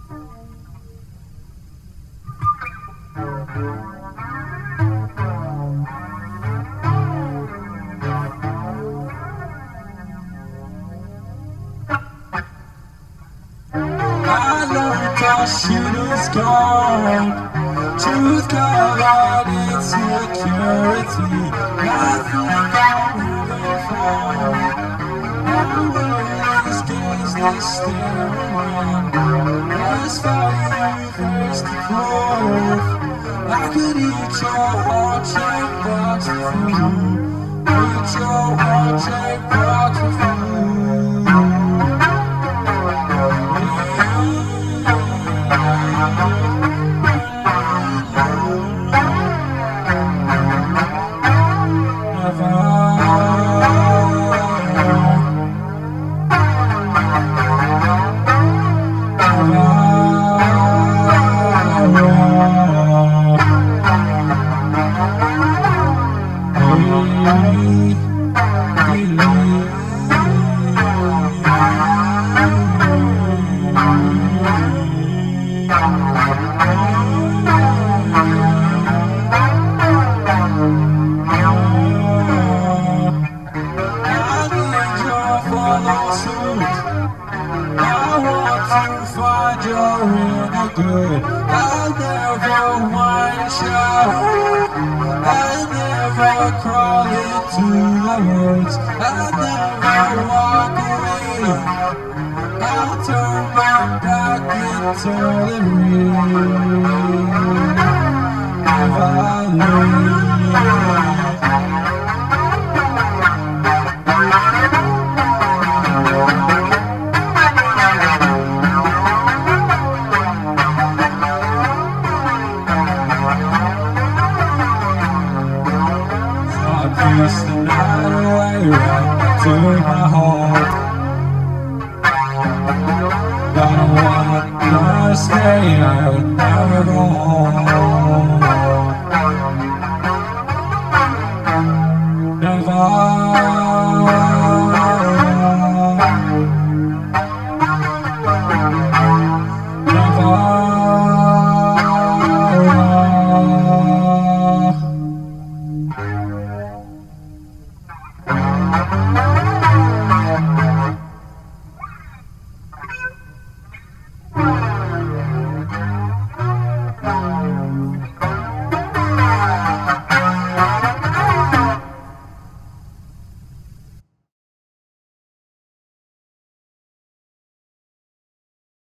I learned our shooter's gone. Truth covered insecurity. Nothing I'm moving from. Always gazeless staring. As fire reversed the growth. I could eat your heart-shaped box of food. Eat your heart-shaped box of food. Good. I'll never whine shout. I'll never crawl into the woods. I'll never walk away. I'll turn my back into the rain. If I leave. Piece the night away right to my heart. But I wanna stay, I would never go home.